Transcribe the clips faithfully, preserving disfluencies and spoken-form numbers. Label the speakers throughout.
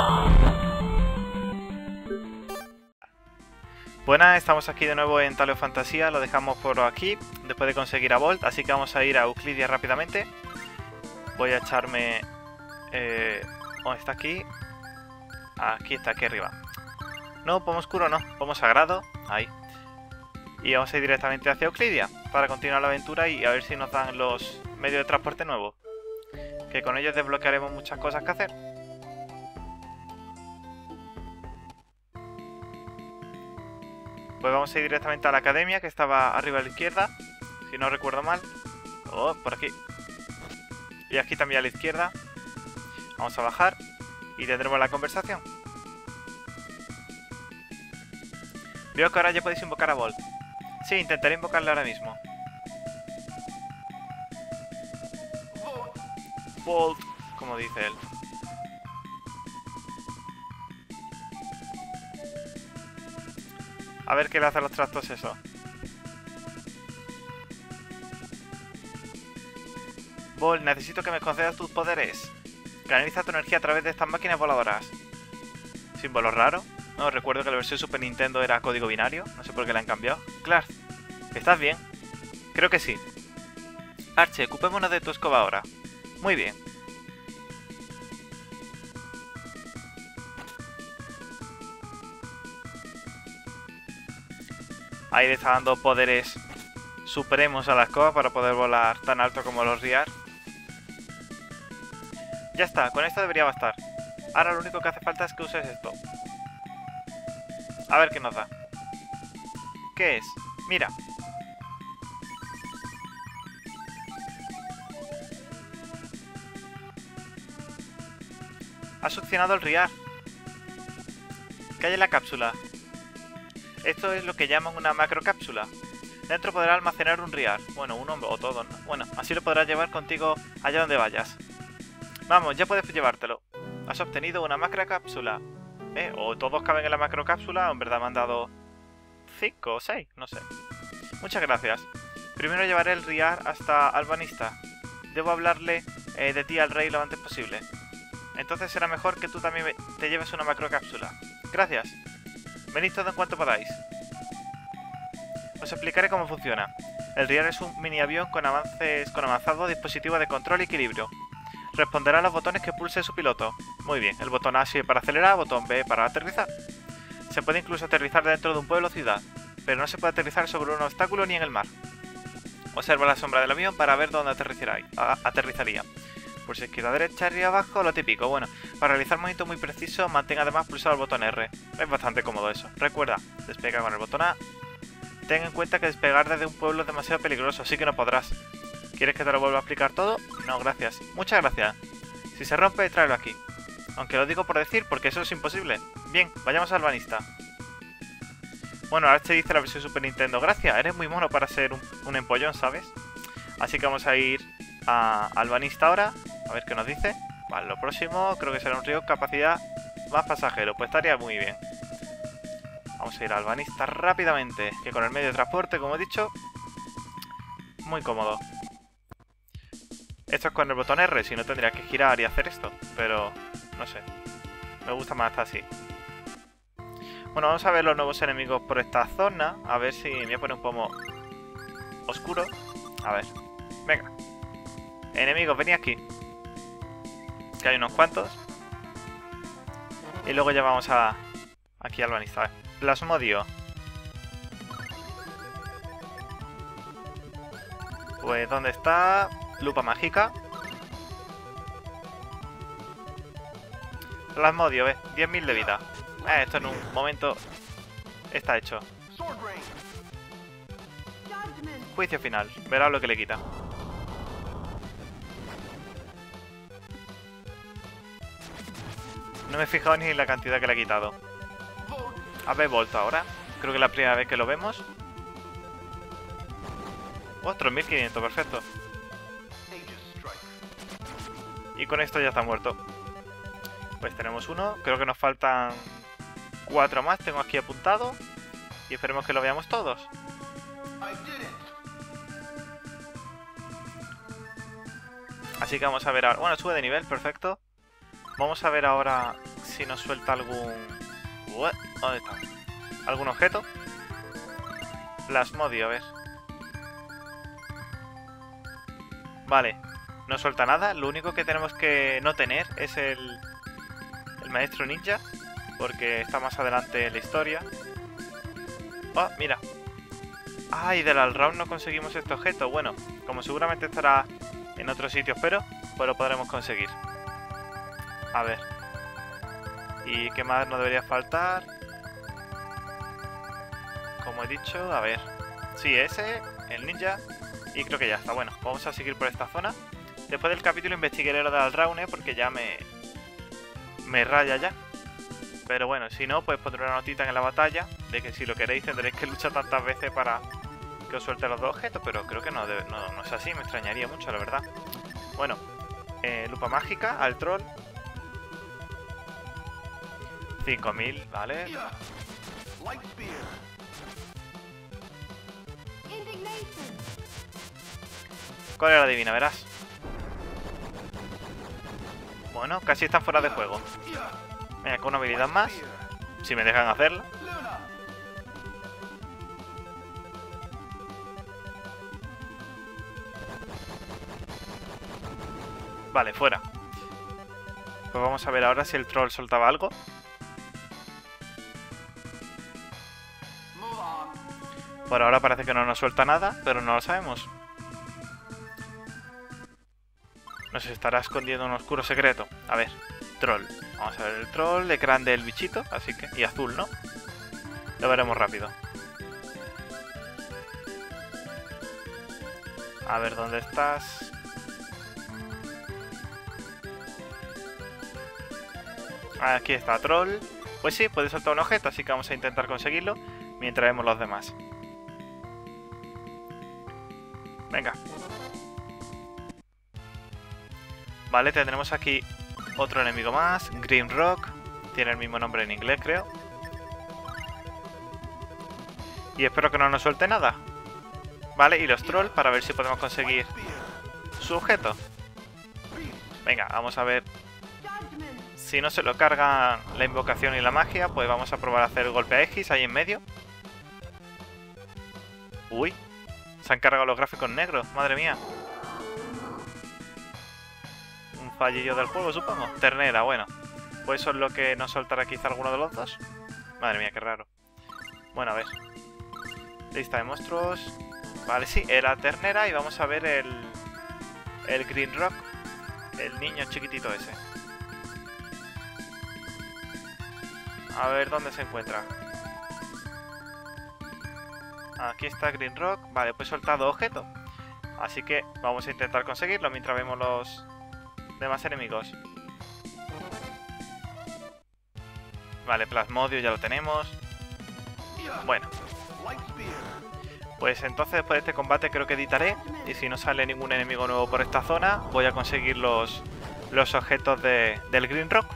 Speaker 1: Buenas, estamos aquí de nuevo en Tale of Fantasía, lo dejamos por aquí, después de conseguir a Bolt, así que vamos a ir a Euclidia rápidamente. Voy a echarme... Eh, ¿Dónde está aquí? Aquí está, aquí arriba. No, pomo oscuro no, pomo sagrado, ahí. Y vamos a ir directamente hacia Euclidia, para continuar la aventura y a ver si nos dan los medios de transporte nuevos. Que con ellos desbloquearemos muchas cosas que hacer. Pues vamos a ir directamente a la academia, que estaba arriba a la izquierda, si no recuerdo mal. Oh, por aquí. Y aquí también a la izquierda. Vamos a bajar y tendremos la conversación. Veo que ahora ya podéis invocar a Bolt. Sí, intentaré invocarle ahora mismo. Bolt, como dice él. A ver qué le hace a los trastos eso. Bolt, necesito que me concedas tus poderes. Canaliza tu energía a través de estas máquinas voladoras. ¿Símbolo raro? No, recuerdo que la versión Super Nintendo era código binario. No sé por qué la han cambiado. Clark, ¿estás bien? Creo que sí. Archie, ocupémonos de tu escoba ahora. Muy bien. Ahí le está dando poderes supremos a la escoba para poder volar tan alto como los Riar. Ya está, con esto debería bastar. Ahora lo único que hace falta es que uses esto. A ver qué nos da. ¿Qué es? Mira. Ha succionado el Riar. ¿Qué hay en la cápsula? Esto es lo que llaman una macrocápsula. Dentro podrás almacenar un Riar. Bueno, uno o todo, ¿no? Bueno, así lo podrás llevar contigo allá donde vayas. Vamos, ya puedes llevártelo. Has obtenido una macrocápsula. ¿Eh? O todos caben en la macrocápsula, o en verdad me han dado cinco o seis, no sé. Muchas gracias. Primero llevaré el Riar hasta Albanista. Debo hablarle eh, de ti al rey lo antes posible. Entonces será mejor que tú también te lleves una macrocápsula. Gracias. Venid todo en cuanto podáis. Os explicaré cómo funciona. El Riar es un mini avión con avances con avanzado dispositivo de control y equilibrio. Responderá a los botones que pulse su piloto. Muy bien, el botón A sirve para acelerar, botón B para aterrizar. Se puede incluso aterrizar dentro de un pueblo o ciudad, pero no se puede aterrizar sobre un obstáculo ni en el mar. Observa la sombra del avión para ver dónde aterrizaría. Pulsa izquierda, derecha, arriba, abajo, lo típico. Bueno, para realizar movimiento muy preciso, mantenga además pulsado el botón R. Es bastante cómodo eso. Recuerda, despega con el botón A. Ten en cuenta que despegar desde un pueblo es demasiado peligroso, así que no podrás. ¿Quieres que te lo vuelva a explicar todo? No, gracias. Muchas gracias. Si se rompe, tráelo aquí. Aunque lo digo por decir, porque eso es imposible. Bien, vayamos a Albanista. Bueno, ahora te dice la versión Super Nintendo. Gracias, eres muy mono para ser un, un empollón, ¿sabes? Así que vamos a ir a Albanista ahora. A ver qué nos dice. Vale, lo próximo creo que será un río capacidad más pasajero. Pues estaría muy bien. Vamos a ir a Albanista rápidamente. Que con el medio de transporte, como he dicho, muy cómodo. Esto es con el botón R, si no tendría que girar y hacer esto. Pero, no sé. Me gusta más así. Bueno, vamos a ver los nuevos enemigos por esta zona. A ver si me voy a poner un poco oscuro. A ver. Venga. Enemigos, venid aquí. Que hay unos cuantos. Y luego ya vamos a... Aquí a Albanista. A ver. Plasmodio. Pues, ¿dónde está? Lupa mágica. Plasmodio, ¿ves? diez mil de vida. Eh, esto en un momento está hecho. Juicio final. Verás lo que le quita. No me he fijado ni en la cantidad que le ha quitado. A ver, Bolt ahora. Creo que es la primera vez que lo vemos. Otro mil quinientos, perfecto. Y con esto ya está muerto. Pues tenemos uno. Creo que nos faltan cuatro más. Tengo aquí apuntado. Y esperemos que lo veamos todos. Así que vamos a ver ahora. Bueno, sube de nivel, perfecto. Vamos a ver ahora si nos suelta algún... What? ¿Dónde está? ¿Algún objeto? Plasmodio, a ver. Vale, no suelta nada. Lo único que tenemos que no tener es el, el maestro ninja, porque está más adelante en la historia. Oh, mira. Ah, y del all-round no conseguimos este objeto. Bueno, como seguramente estará en otros sitios, pero pues lo podremos conseguir. A ver. ¿Y qué más no debería faltar? Como he dicho, a ver. Sí, ese, el ninja. Y creo que ya está. Bueno, vamos a seguir por esta zona. Después del capítulo investigaré lo de all-round, ¿eh? Porque ya me... Me raya ya. Pero bueno, si no, pues pondré una notita en la batalla de que si lo queréis tendréis que luchar tantas veces para que os suelte los dos objetos, pero creo que no, debe, no, no es así, me extrañaría mucho, la verdad. Bueno, eh, lupa mágica al troll. cinco mil, vale. ¿Cuál era la divina? Verás. Bueno, casi están fuera de juego. Venga, con una habilidad más. Si me dejan hacerla. Vale, fuera. Pues vamos a ver ahora si el troll soltaba algo. Por ahora parece que no nos suelta nada, pero no lo sabemos. Nos estará escondiendo un oscuro secreto. A ver, troll. Vamos a ver el troll, de grande el bichito, así que... Y azul, ¿no? Lo veremos rápido. A ver, ¿dónde estás? Aquí está, troll. Pues sí, puede soltar un objeto, así que vamos a intentar conseguirlo mientras vemos los demás. Venga. Vale, tendremos aquí otro enemigo más, Green Rock. Tiene el mismo nombre en inglés, creo. Y espero que no nos suelte nada. Vale, y los trolls para ver si podemos conseguir su objeto. Venga, vamos a ver. Si no se lo cargan la invocación y la magia, pues vamos a probar a hacer el golpe a X ahí en medio. Uy, se han cargado los gráficos negros, madre mía. Un fallillo del juego, supongo. Ternera, bueno. Pues eso es lo que nos soltará quizá alguno de los dos. Madre mía, qué raro. Bueno, a ver. Lista de monstruos. Vale, sí, era ternera y vamos a ver el... El Green Rock. El niño chiquitito ese. A ver dónde se encuentra. Aquí está Green Rock. Vale, pues he soltado objeto. Así que vamos a intentar conseguirlo mientras vemos los demás enemigos. Vale, Plasmodio ya lo tenemos. Bueno. Pues entonces después de este combate creo que editaré. Y si no sale ningún enemigo nuevo por esta zona, voy a conseguir los, los objetos de, del Green Rock.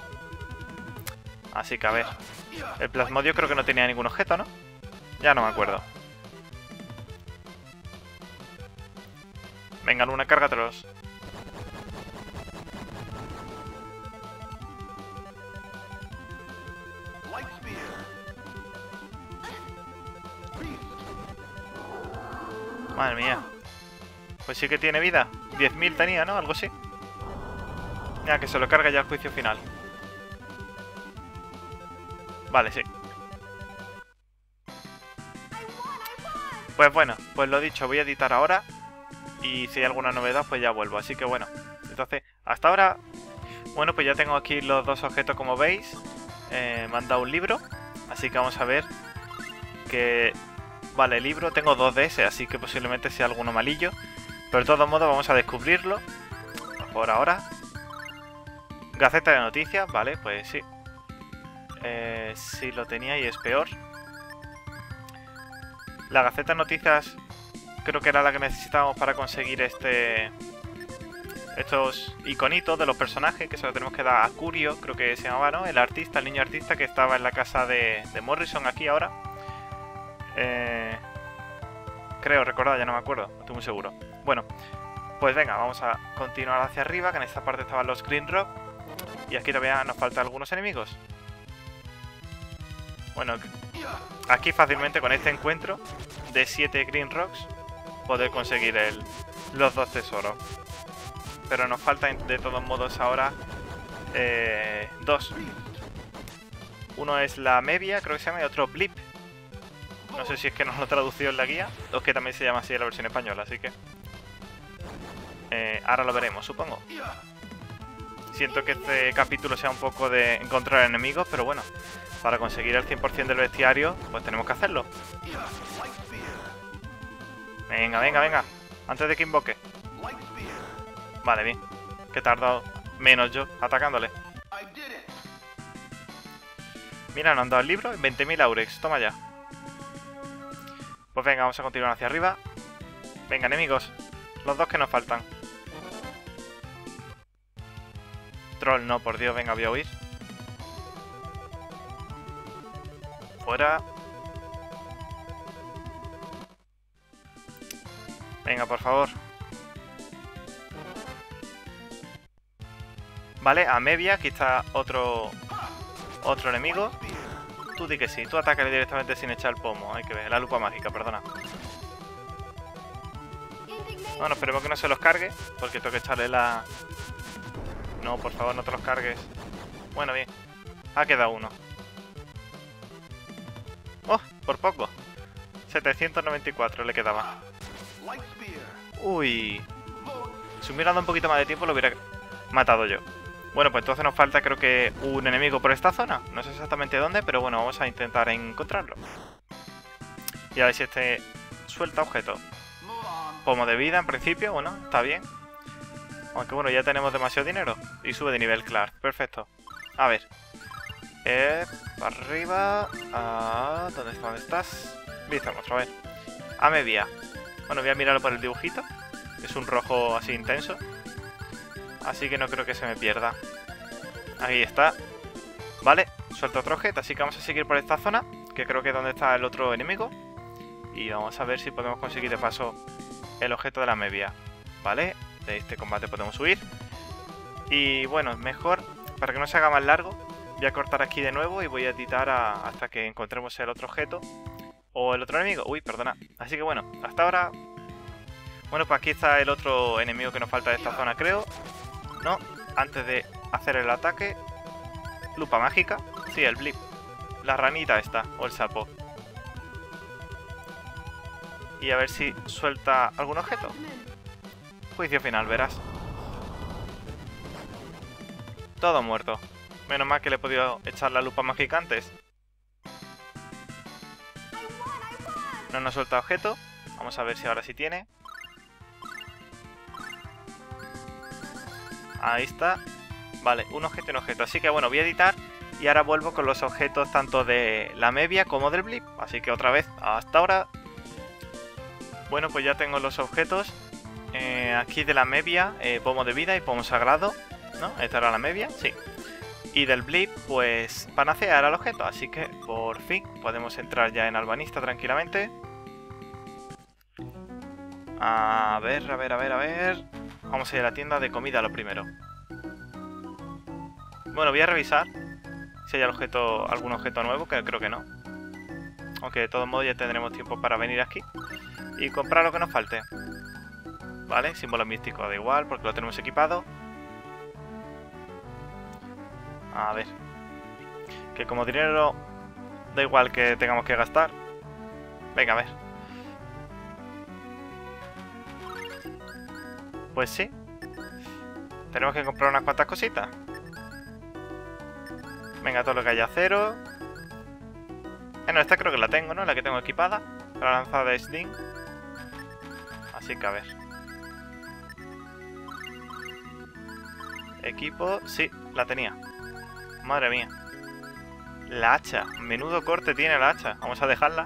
Speaker 1: Así que a ver. El Plasmodio creo que no tenía ningún objeto, ¿no? Ya no me acuerdo. Venga, Luna, cárgatelos. Madre mía. Pues sí que tiene vida. diez mil tenía, ¿no? Algo así. Ya, que se lo carga ya el juicio final. Vale, sí. Pues bueno, pues lo dicho, voy a editar ahora. Y si hay alguna novedad, pues ya vuelvo. Así que bueno, entonces, hasta ahora. Bueno, pues ya tengo aquí los dos objetos, como veis. eh, Me han dado un libro. Así que vamos a ver que... Vale, el libro, tengo dos de ese, así que posiblemente sea alguno malillo. Pero de todos modos vamos a descubrirlo. Por ahora. Gaceta de noticias, vale, pues sí. Eh, si lo tenía y es peor. La Gaceta de noticias creo que era la que necesitábamos para conseguir este... Estos iconitos de los personajes, que se lo tenemos que dar a Curio, creo que se llamaba, ¿no? El artista, el niño artista que estaba en la casa de, de Morrison aquí ahora. Eh, creo, recordad, ya no me acuerdo, no estoy muy seguro. Bueno, pues venga, vamos a continuar hacia arriba, que en esta parte estaban los Green Rock. Y aquí todavía nos faltan algunos enemigos. Bueno, aquí fácilmente con este encuentro de siete Green Rocks poder conseguir el, los dos tesoros. Pero nos faltan de todos modos ahora eh, dos. Uno es la Mevia, creo que se llama, y otro Blip. No sé si es que nos lo traducido en la guía o es que también se llama así en la versión española, así que... Eh, ahora lo veremos, supongo. Siento que este capítulo sea un poco de encontrar enemigos, pero bueno, para conseguir el cien por cien del bestiario, pues tenemos que hacerlo. Venga, venga, venga. Antes de que invoque. Vale, bien. Que he tardado menos yo atacándole. Mira, nos han dado el libro. veinte mil Aurex. Toma ya. Pues venga, vamos a continuar hacia arriba. Venga, enemigos. Los dos que nos faltan. Troll, no, por Dios. Venga, voy a huir. Fuera. Venga, por favor. Vale, a Mevia, aquí está otro otro enemigo. Tú di que sí, tú atácale directamente sin echar el pomo. Hay que ver, la lupa mágica, perdona. Bueno, esperemos que no se los cargue, porque tengo que echarle la... No, por favor, no te los cargues. Bueno, bien. Ha quedado uno. ¡Oh! Por poco. setecientos noventa y cuatro le quedaba. Uy. Si hubiera dado un poquito más de tiempo lo hubiera matado yo. Bueno, pues entonces nos falta creo que un enemigo por esta zona. No sé exactamente dónde, pero bueno, vamos a intentar encontrarlo. Y a ver si este suelta objetos. Pomo de vida en principio, bueno, está bien. Aunque bueno, ya tenemos demasiado dinero. Y sube de nivel, claro. Perfecto. A ver. Eh, para arriba. Ah, ¿dónde está? ¿Dónde estás? Listo, vamos a ver. A Mevia. Bueno, voy a mirarlo por el dibujito. Es un rojo así intenso. Así que no creo que se me pierda. Ahí está. Vale, suelta otro objeto. Así que vamos a seguir por esta zona, que creo que es donde está el otro enemigo. Y vamos a ver si podemos conseguir de paso el objeto de la Mevia. Vale, de este combate podemos huir. Y bueno, mejor, para que no se haga más largo, voy a cortar aquí de nuevo y voy a editar a, hasta que encontremos el otro objeto o el otro enemigo. Uy, perdona. Así que bueno, hasta ahora... Bueno, pues aquí está el otro enemigo que nos falta de esta zona, creo. No, antes de hacer el ataque. Lupa mágica. Sí, el Blip. La ranita esta, o el sapo. Y a ver si suelta algún objeto. Juicio final, verás. Todo muerto. Menos mal que le he podido echar la lupa mágica antes. No nos suelta objeto. Vamos a ver si ahora sí tiene. Ahí está. Vale, un objeto y un objeto. Así que bueno, voy a editar y ahora vuelvo con los objetos tanto de la Mevia como del Blip. Así que otra vez, hasta ahora. Bueno, pues ya tengo los objetos. Eh, aquí de la Mevia, eh, pomo de vida y pomo sagrado. ¿No? Esta era la Mevia, sí. Y del Blip, pues panacea era el objeto. Así que por fin podemos entrar ya en Albanista tranquilamente. A ver, a ver, a ver, a ver. Vamos a ir a la tienda de comida lo primero. Bueno, voy a revisar si hay objeto, algún objeto nuevo, que creo que no. Aunque de todos modos ya tendremos tiempo para venir aquí y comprar lo que nos falte. Vale, símbolo místico da igual porque lo tenemos equipado. A ver. Que como dinero da igual que tengamos que gastar. Venga, a ver. Pues sí. Tenemos que comprar unas cuantas cositas. Venga, todo lo que haya cero. Bueno, esta creo que la tengo, ¿no? La que tengo equipada. La lanzada de Sting. Así que a ver. Equipo. Sí, la tenía. Madre mía. La hacha. Menudo corte tiene la hacha. Vamos a dejarla.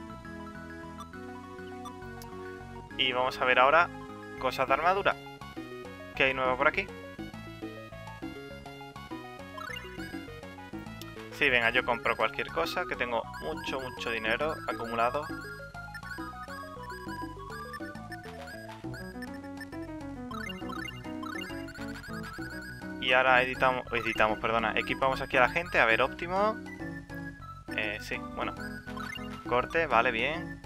Speaker 1: Y vamos a ver ahora cosas de armadura. ¿Qué hay nuevo por aquí? Sí, venga, yo compro cualquier cosa, que tengo mucho, mucho dinero acumulado. Y ahora editamos, editamos, perdona, equipamos aquí a la gente. A ver, óptimo. Eh, sí, bueno. Corte, vale, bien.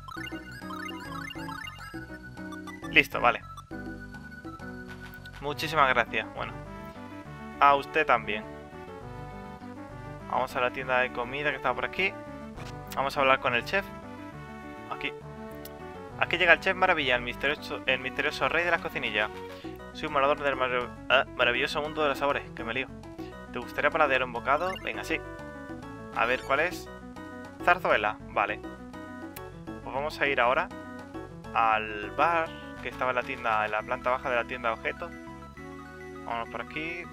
Speaker 1: Listo, vale. Muchísimas gracias. Bueno, a usted también. Vamos a la tienda de comida que está por aquí. Vamos a hablar con el chef. Aquí. Aquí llega el chef Maravilla, el misterioso, el misterioso rey de las cocinillas. Soy un morador del mar ah, maravilloso mundo de los sabores. Que me lío. ¿Te gustaría paladear un bocado? Venga, sí. A ver, ¿cuál es? Zarzuela. Vale. Pues vamos a ir ahora al bar que estaba en la tienda, en la planta baja de la tienda de objetos. Vámonos por aquí.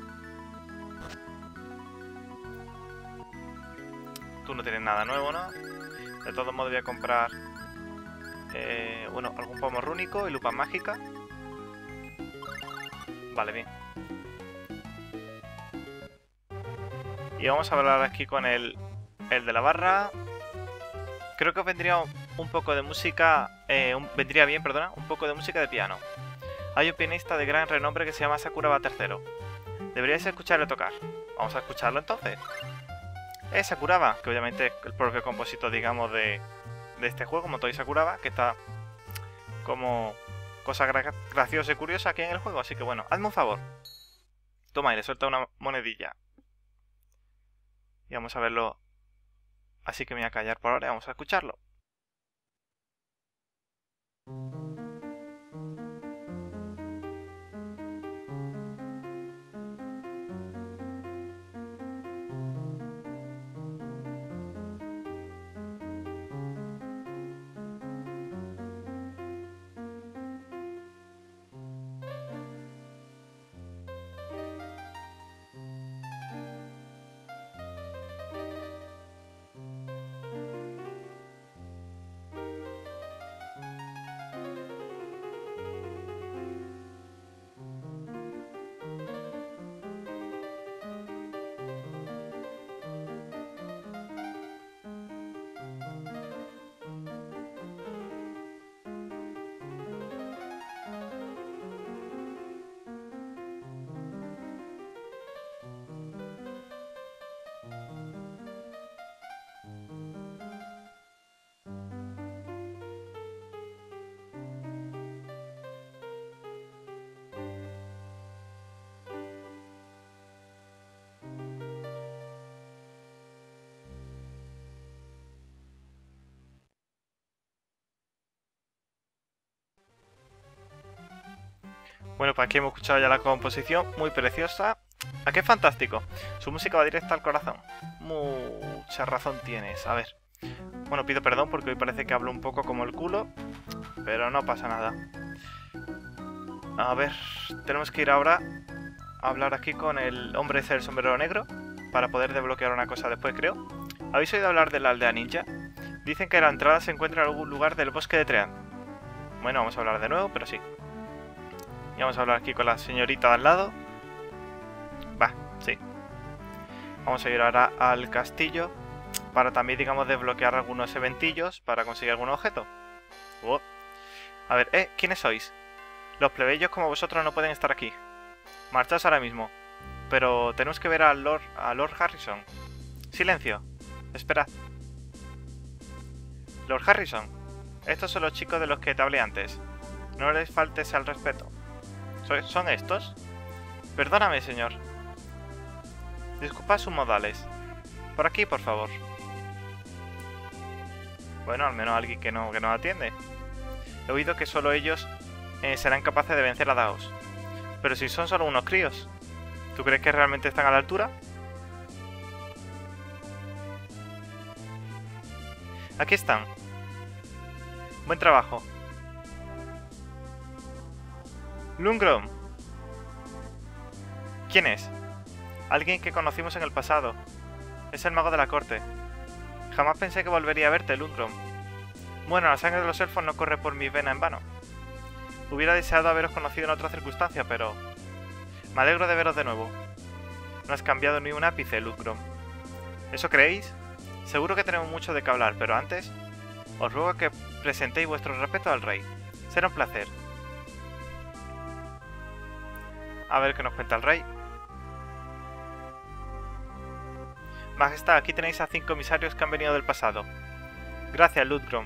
Speaker 1: Tú no tienes nada nuevo, ¿no? De todos modos voy a comprar eh, bueno, algún pomo rúnico y lupa mágica. Vale, bien. Y vamos a hablar aquí con el, el de la barra. Creo que vendría un poco de música, eh, un, vendría bien, perdona, un poco de música de piano. Hay un pianista de gran renombre que se llama Sakuraba tercero. Deberíais escucharle tocar. Vamos a escucharlo entonces. Es Sakuraba, que obviamente es el propio compositor, digamos, de, de este juego, Motoi Sakuraba, que está como cosa gra graciosa y curiosa aquí en el juego. Así que bueno, hazme un favor. Toma, y le suelta una monedilla. Y vamos a verlo. Así que me voy a callar por ahora y vamos a escucharlo. Bueno, pues aquí hemos escuchado ya la composición, muy preciosa. Aquí es fantástico. Su música va directa al corazón. Mucha razón tienes. A ver. Bueno, pido perdón porque hoy parece que hablo un poco como el culo, pero no pasa nada. A ver, tenemos que ir ahora a hablar aquí con el hombre del sombrero negro para poder desbloquear una cosa después, creo. ¿Habéis oído hablar de la aldea ninja? Dicen que la entrada se encuentra en algún lugar del bosque de Treant. Bueno, vamos a hablar de nuevo, pero sí. Y vamos a hablar aquí con la señorita de al lado. Va, sí. Vamos a ir ahora al castillo para también, digamos, desbloquear algunos eventillos para conseguir algún objeto. Oh. A ver, eh, ¿quiénes sois? Los plebeyos como vosotros no pueden estar aquí. Marchaos ahora mismo. Pero tenemos que ver al Lord, a Lord Harrison. Silencio. Esperad. Lord Harrison. Estos son los chicos de los que te hablé antes. No les faltes al respeto. ¿Son estos? Perdóname, señor. Disculpa sus modales. Por aquí, por favor. Bueno, al menos alguien que no, que nos atiende. He oído que solo ellos eh, serán capaces de vencer a Daos. Pero si son solo unos críos, ¿tú crees que realmente están a la altura? Aquí están. Buen trabajo. Lundgren. ¿Quién es? Alguien que conocimos en el pasado. Es el mago de la corte. Jamás pensé que volvería a verte, Lundgren. Bueno, la sangre de los elfos no corre por mis venas en vano. Hubiera deseado haberos conocido en otra circunstancia, pero... me alegro de veros de nuevo. No has cambiado ni un ápice, Lundgren. ¿Eso creéis? Seguro que tenemos mucho de qué hablar, pero antes... os ruego que presentéis vuestro respeto al rey. Será un placer. A ver qué nos cuenta el rey. Majestad, aquí tenéis a cinco emisarios que han venido del pasado. Gracias, Ludgrom.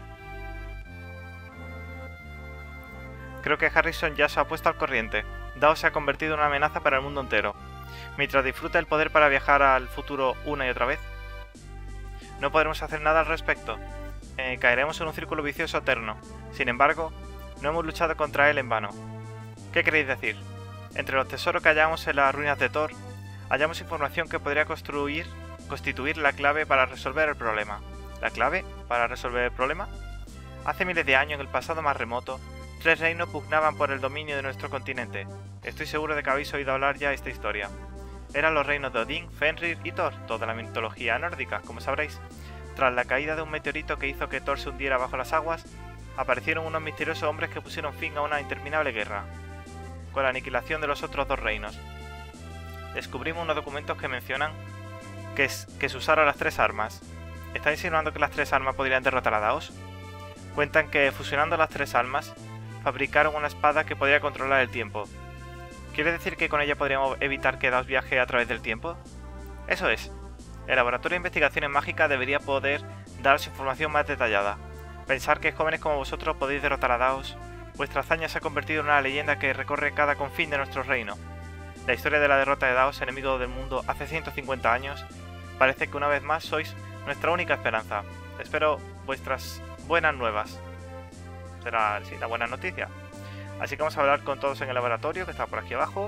Speaker 1: Creo que Harrison ya se ha puesto al corriente. Daos se ha convertido en una amenaza para el mundo entero. Mientras disfruta el poder para viajar al futuro una y otra vez, no podremos hacer nada al respecto. Eh, caeremos en un círculo vicioso eterno. Sin embargo, no hemos luchado contra él en vano. ¿Qué queréis decir? Entre los tesoros que hallamos en las ruinas de Thor, hallamos información que podría construir, constituir la clave para resolver el problema. ¿La clave para resolver el problema? Hace miles de años, en el pasado más remoto, tres reinos pugnaban por el dominio de nuestro continente. Estoy seguro de que habéis oído hablar ya de esta historia. Eran los reinos de Odín, Fenrir y Thor, toda la mitología nórdica, como sabréis. Tras la caída de un meteorito que hizo que Thor se hundiera bajo las aguas, aparecieron unos misteriosos hombres que pusieron fin a una interminable guerra, con la aniquilación de los otros dos reinos. Descubrimos unos documentos que mencionan que, es, que se usaron las tres armas. ¿Estáis insinuando que las tres armas podrían derrotar a Daos? Cuentan que, fusionando las tres almas, fabricaron una espada que podría controlar el tiempo. ¿Quiere decir que con ella podríamos evitar que Daos viaje a través del tiempo? Eso es. El Laboratorio de Investigaciones Mágicas debería poder daros información más detallada. Pensar que jóvenes como vosotros podéis derrotar a Daos. Vuestra hazaña se ha convertido en una leyenda que recorre cada confín de nuestro reino. La historia de la derrota de Daos, enemigo del mundo, hace ciento cincuenta años, parece que una vez más sois nuestra única esperanza. Espero vuestras buenas nuevas. Será, sí, la buena noticia. Así que vamos a hablar con todos en el laboratorio, que está por aquí abajo.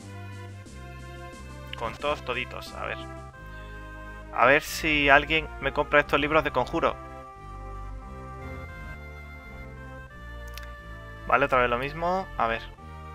Speaker 1: Con todos toditos, a ver. A ver si alguien me compra estos libros de conjuro. Vale, otra vez lo mismo. A ver.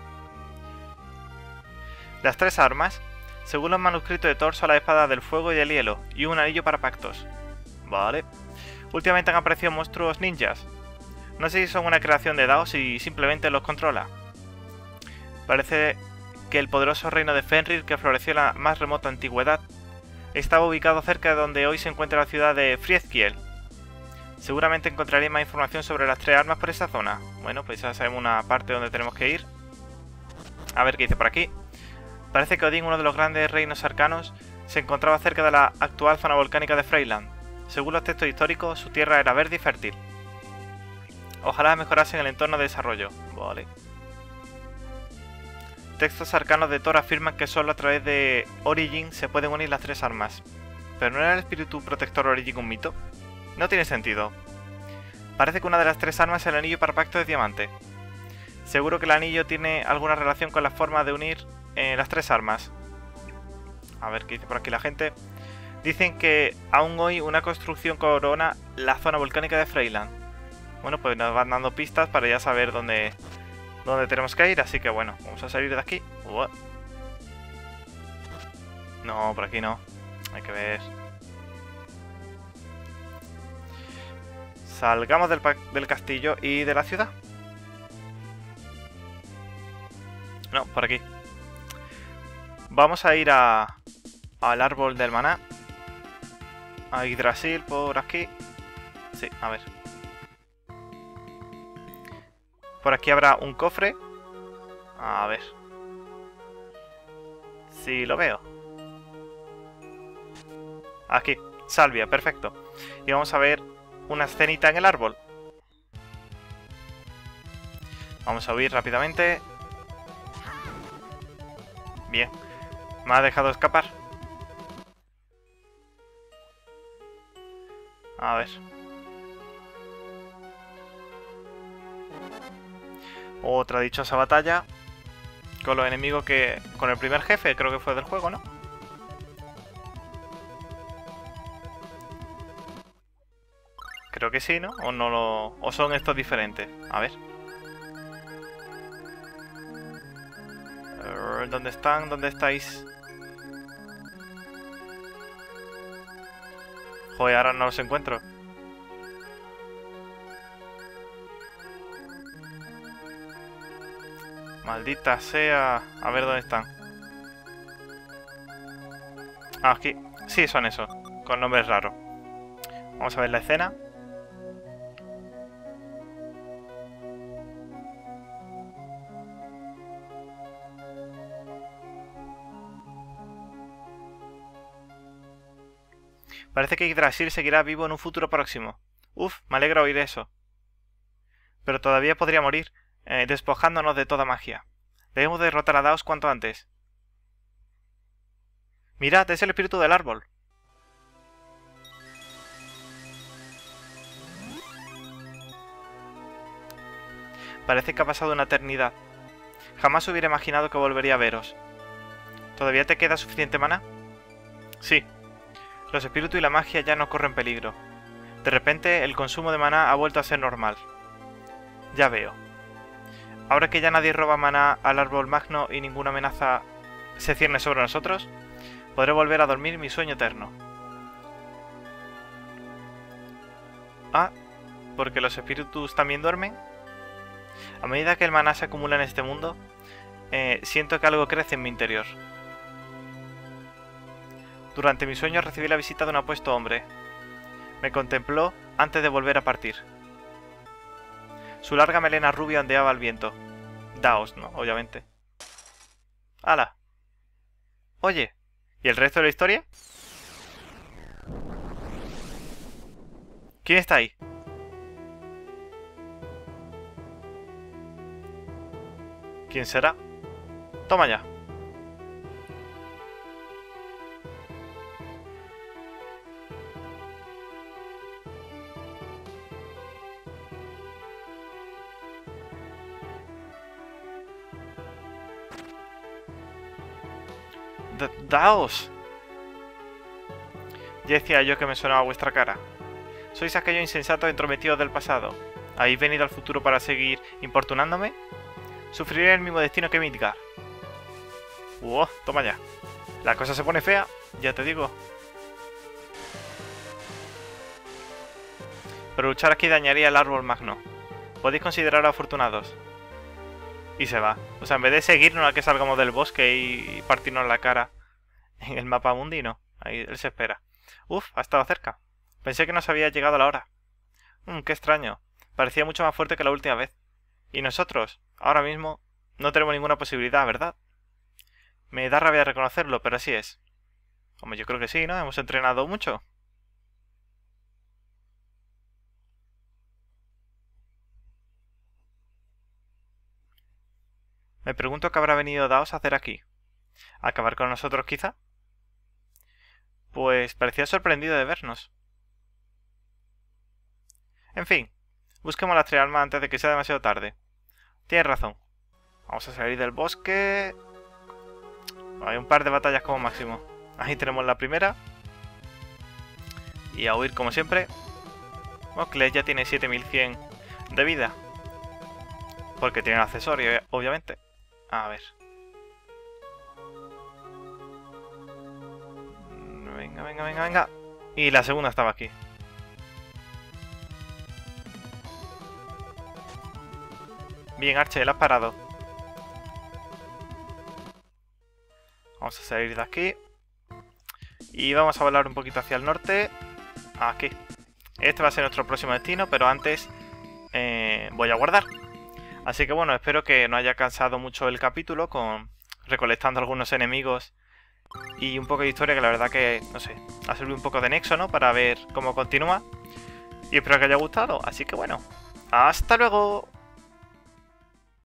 Speaker 1: Las tres armas. Según los manuscritos de Thor, son la espada del fuego y del hielo, y un anillo para pactos. Vale. Últimamente han aparecido monstruos ninjas. No sé si son una creación de Daos y simplemente los controla. Parece que el poderoso reino de Fenrir, que floreció en la más remota antigüedad, estaba ubicado cerca de donde hoy se encuentra la ciudad de Friedkiel. Seguramente encontraré más información sobre las tres armas por esa zona. Bueno, pues ya sabemos una parte donde tenemos que ir. A ver qué dice por aquí. Parece que Odín, uno de los grandes reinos arcanos, se encontraba cerca de la actual zona volcánica de Freyland. Según los textos históricos, su tierra era verde y fértil. Ojalá mejorasen el entorno de desarrollo. Vale. Textos arcanos de Thor afirman que solo a través de Origin se pueden unir las tres armas. ¿Pero no era el espíritu protector Origin un mito? No tiene sentido. Parece que una de las tres armas es el anillo para pacto de diamante. Seguro que el anillo tiene alguna relación con la forma de unir eh, las tres armas. A ver qué dice por aquí la gente. Dicen que aún hoy una construcción corona la zona volcánica de Freyland. Bueno, pues nos van dando pistas para ya saber dónde, dónde tenemos que ir. Así que bueno, vamos a salir de aquí. Uah. No, por aquí no. Hay que ver. Salgamos del, del castillo y de la ciudad. No, por aquí. Vamos a ir a al árbol del maná. A Yggdrasil por aquí. Sí, a ver. Por aquí habrá un cofre. A ver. Si lo veo. Aquí, salvia, perfecto. Y vamos a ver una escenita en el árbol. Vamos a huir rápidamente. Bien. Me ha dejado escapar. A ver. Otra dichosa batalla con los enemigos que... con el primer jefe, creo que fue del juego, ¿no? Creo que sí, ¿no? O no lo... o son estos diferentes. A ver. ¿Dónde están? ¿Dónde estáis? Joder, ahora no los encuentro. Maldita sea. A ver dónde están. Ah, aquí. Sí, son esos. Con nombres raros. Vamos a ver la escena. Parece que Yggdrasil seguirá vivo en un futuro próximo. Uf, me alegra oír eso. Pero todavía podría morir, eh, despojándonos de toda magia. Debemos derrotar a Daos cuanto antes. Mirad, es el espíritu del árbol. Parece que ha pasado una eternidad. Jamás hubiera imaginado que volvería a veros. ¿Todavía te queda suficiente maná? Sí. Los espíritus y la magia ya no corren peligro. De repente, el consumo de maná ha vuelto a ser normal. Ya veo. Ahora que ya nadie roba maná al árbol magno y ninguna amenaza se cierne sobre nosotros, podré volver a dormir mi sueño eterno. Ah, ¿porque los espíritus también duermen? A medida que el maná se acumula en este mundo, eh, siento que algo crece en mi interior. Durante mi sueño recibí la visita de un apuesto hombre. Me contempló antes de volver a partir. Su larga melena rubia ondeaba al viento. Daos, ¿no? Obviamente. ¡Hala! Oye, ¿y el resto de la historia? ¿Quién está ahí? ¿Quién será? Toma ya. ¡Daos! Ya decía yo que me sonaba vuestra cara. ¿Sois aquellos insensatos entrometidos del pasado? ¿Habéis venido al futuro para seguir importunándome? Sufriré el mismo destino que Midgar. ¡Wow! Toma ya. La cosa se pone fea, ya te digo. Pero luchar aquí dañaría el árbol magno. Podéis consideraros afortunados. Y se va. O sea, en vez de seguirnos a que salgamos del bosque y partirnos la cara en el mapa mundino. Ahí él se espera. Uf, ha estado cerca. Pensé que nos había llegado la hora. Mmm, qué extraño. Parecía mucho más fuerte que la última vez. Y nosotros, ahora mismo, no tenemos ninguna posibilidad, ¿verdad? Me da rabia reconocerlo, pero así es. Hombre, yo creo que sí, ¿no? Hemos entrenado mucho. Me pregunto qué habrá venido Daos a hacer aquí. ¿A acabar con nosotros, quizá? Pues parecía sorprendido de vernos. En fin, busquemos las tres almas antes de que sea demasiado tarde. Tienes razón. Vamos a salir del bosque. Hay un par de batallas como máximo. Ahí tenemos la primera. Y a huir como siempre. Mocles ya tiene siete mil cien de vida. Porque tiene un accesorio, obviamente. A ver. Venga, venga, venga, venga. Y la segunda estaba aquí. Bien, Arche, la has parado. Vamos a salir de aquí. Y vamos a volar un poquito hacia el norte. Aquí. Este va a ser nuestro próximo destino, pero antes eh, voy a guardar. Así que bueno, espero que no haya cansado mucho el capítulo con recolectando algunos enemigos y un poco de historia, que la verdad que, no sé, ha servido un poco de nexo, ¿no? Para ver cómo continúa. Y espero que haya gustado. Así que bueno, ¡hasta luego!